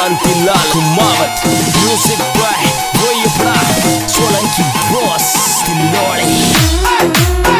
Shantilal Kumawat, music by वोयप्रा Solanki boss तिलोड़े।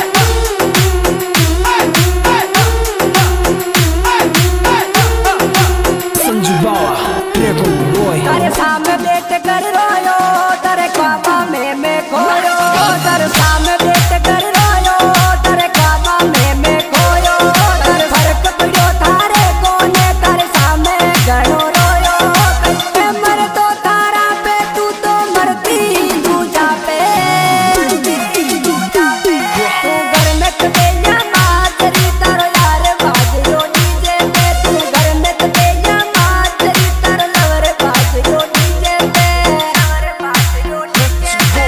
संजू बावा प्रेको बॉय तेरे सामने बैठ कर रोयो, तेरे ख्वाबा में मैं खोयो, तेरे सामने बैठ कर रोयो, तेरे ख्वाबा में मैं खोयो, तेरे फर्क पड़ो थारे कोने, तेरे सामने गणो रोयो, मैं मर तो तारा पे, तू तो मरती दूजा पे, तू घर में कटे या मातरी तारो यार बाजरो डीजे पे, तू घर में कटे या मातरी तारो लवर बाजरो डीजे पे, लवर बाजरो डीजे पे।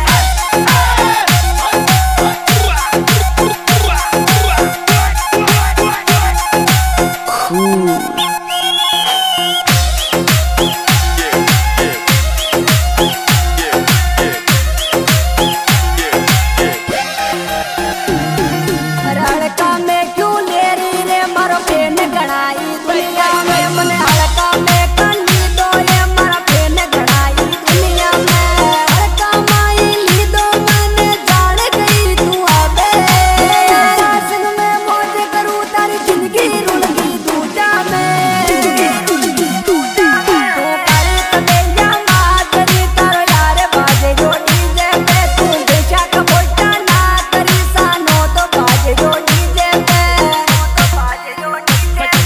हड़का में क्यों ले रही रे मारो पेन गणाई दुनिया में, मन हड़का में कंडी दो ये मारा पेन गणाई दुनिया में, हड़का माई ली दो मैंने जान गई तू आबे, संग में मौज करूं तारी जिंदगी रुलगी दूजा में, तू करे कदे या मातरी तारो यार बाजे जो डीजे पे, तू बेचा का बोटा ना करी सानो तो बाजे जो डीजे पे, तो बाजे जो डीजे पे।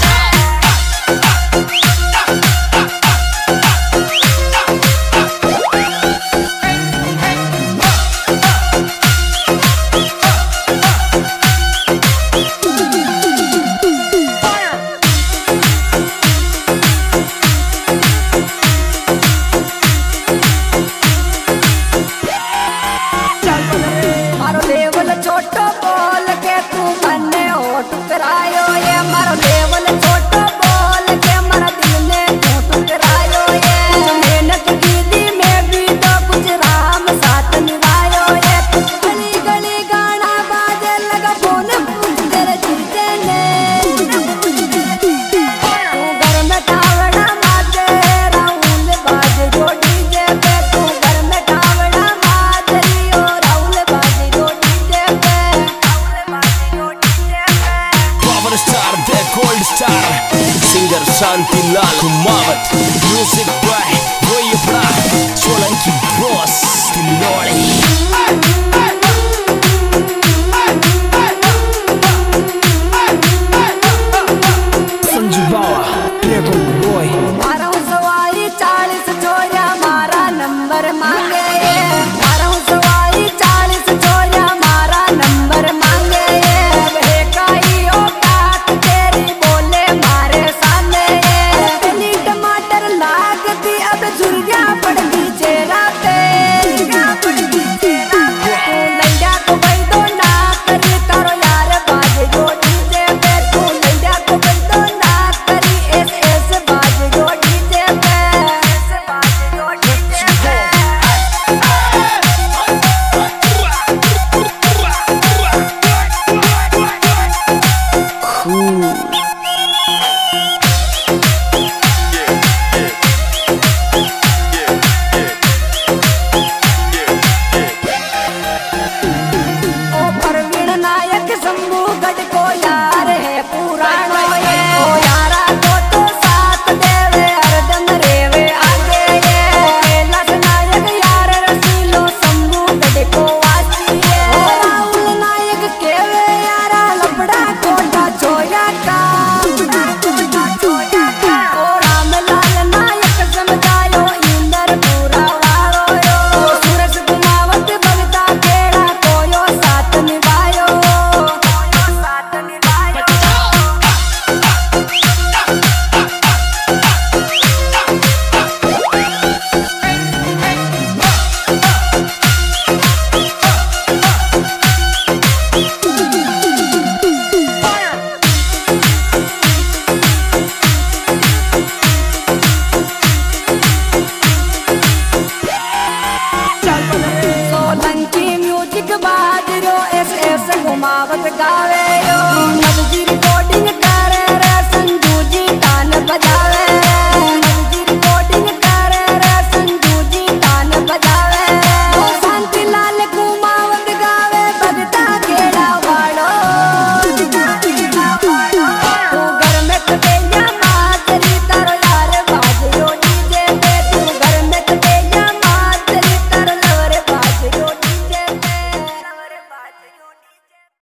मारो लेवल छोटो बोल के तू मन्ने हो टुकरायो, ये मारो लेवल छोटो बोल के मारा दिल ने तू टुकरायो, ये जो मेहनत की दी मैं भी तो कुछ राम साथ निभायो, ये गली गली गाना बाजे लगा फोन पूछ तेरे जीते ने, तू घर में टावड़ा माजे राहुल बाजे जो डीजे पे, तू घर में टावड़ा माजरी और राहुल बाजे जो डीजे पे, राहुल बाजे जो डीजे पे। Power star the gold star singer Shantilal Kumawat, music by वोयप्रा सोलंकी बॉस तिलोड़े।